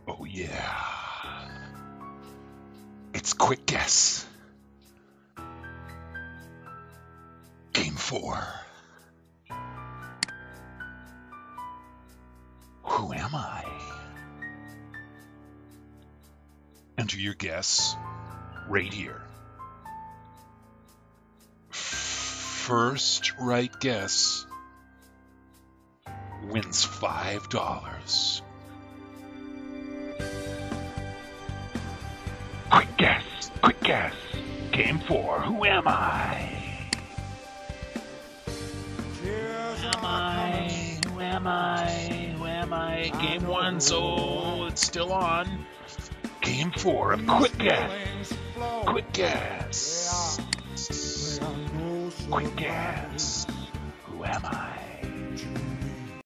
Oh yeah. It's Quick Guess. Game 4. Who am I? Enter your guess right here. First right guess wins $5. Quick guess, quick guess. Game 4. Who am I? Who am I? Game 1, so it's still on. Game 4 of Quick Guess. Quick Guess. Quick Guess. Who am I?